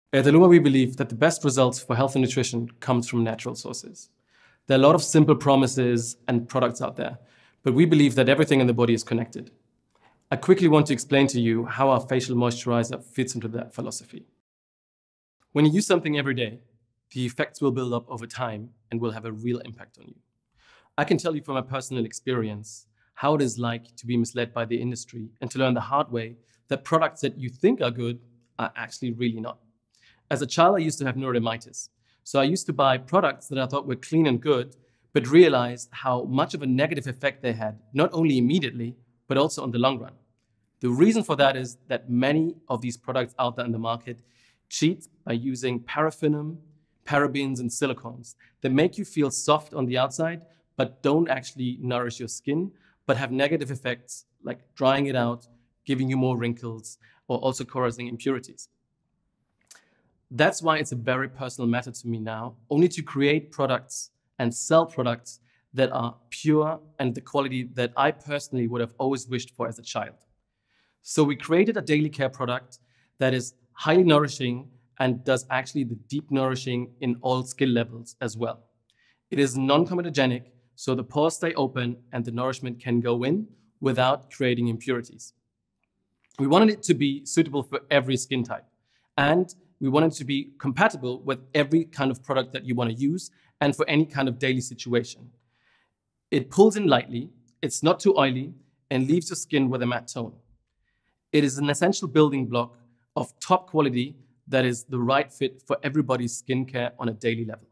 At Illuma, we believe that the best results for health and nutrition comes from natural sources. There are a lot of simple promises and products out there, but we believe that everything in the body is connected. I quickly want to explain to you how our facial moisturizer fits into that philosophy. When you use something every day, the effects will build up over time and will have a real impact on you. I can tell you from my personal experience how it is like to be misled by the industry and to learn the hard way that products that you think are good are actually really not. As a child, I used to have neurodermitis. So I used to buy products that I thought were clean and good, but realized how much of a negative effect they had, not only immediately, but also on the long run. The reason for that is that many of these products out there in the market cheat by using paraffinum, parabens, and silicones that make you feel soft on the outside, but don't actually nourish your skin, but have negative effects like drying it out, giving you more wrinkles, or also causing impurities. That's why it's a very personal matter to me now, only to create products and sell products that are pure and the quality that I personally would have always wished for as a child. So we created a daily care product that is highly nourishing and does actually the deep nourishing in all skill levels as well. It is non-comedogenic, so the pores stay open and the nourishment can go in without creating impurities. We wanted it to be suitable for every skin type, and we want it to be compatible with every kind of product that you want to use and for any kind of daily situation. It pulls in lightly, it's not too oily, and leaves your skin with a matte tone. It is an essential building block of top quality that is the right fit for everybody's skincare on a daily level.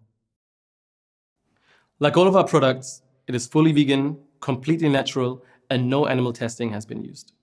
Like all of our products, it is fully vegan, completely natural, and no animal testing has been used.